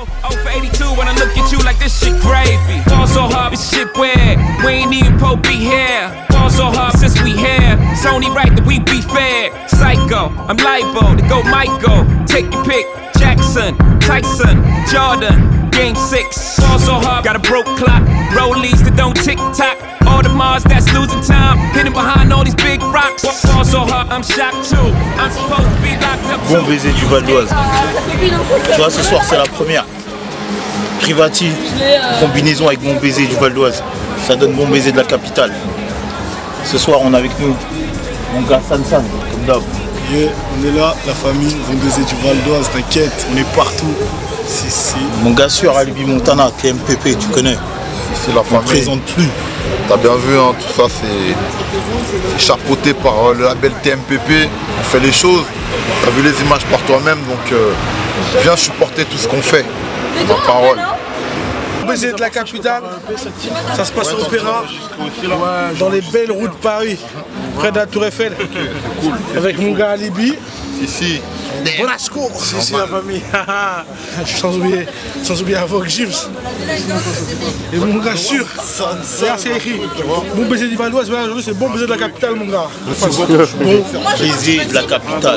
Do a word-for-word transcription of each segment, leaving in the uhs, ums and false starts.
oh for eighty-two when I look at you like this shit gravy. Fall so hard, this shit weird. We ain't even po be here. Fall so hard since we here. It's only right that we be fair. Psycho, I'm liable to go Michael. Take your pick. Jackson, Tyson, Jordan. Game six. Fall so hard, got a broke clock. Rollies that don't tick tock. All the Mars that's losing time. Hidden behind all these big rocks. Fall so hard, I'm shocked too. I'm supposed to be locked up. Bon baiser du Val d'Oise. Tu vois, ce soir c'est la première. Privati, combinaison avec Bon baiser du Val d'Oise. Ça donne Bon baiser de la capitale. Ce soir on est avec nous mon gars San San, comme d'hab. Yeah, on est là, la famille, Bon baiser du Val d'Oise, t'inquiète, on est partout. Si, si. Mon gars sûr, Alibi Montana, T M P P, tu connais. C'est la famille. On ne présente plus. T'as bien vu, hein, tout ça c'est chapeauté par euh, le label T M P P. On fait les choses. T'as vu les images par toi-même, donc euh, viens supporter tout ce qu'on fait. Ma parole. Bon baiser de la capitale, ça se passe au Opéra, dans les belles routes de Paris, près de la Tour Eiffel, avec mon gars Alibi. Ici. Brasco, si, si, la famille. sans oublier, sans oublier Avoc Gims. Et mon gars sûr, regarde, c'est écrit. Bon baiser du Val d'Oise, aujourd'hui c'est bon baiser de la capitale, mon gars. Bon baiser de la capitale.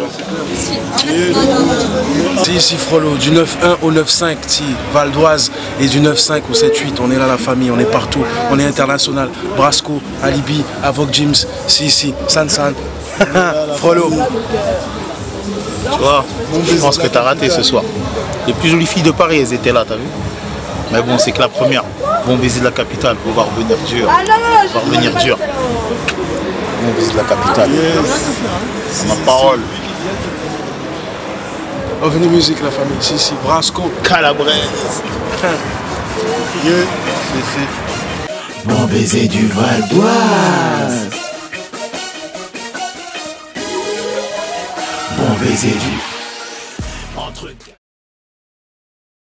C'est ici Frollo, du neuf un au neuf cinq, Val d'Oise, et du neuf cinq au sept huit, on est là la famille, on est partout, on est international. Brasco, Alibi, Avoc Gims, si, si, San San, Frollo. Tu vois, je pense que t'as raté ce soir. Les plus jolies filles de Paris, elles étaient là, t'as vu? Mais bon, c'est que la première. Bon baiser de la capitale, on va revenir dur. On va revenir dur. Bon baiser de la capitale. C'est ma parole. Revenu musique la famille, si, si, Brasco. Calabrese. Yeah. Si, si. Bon baiser du Val d'Oise. Bon baiser du...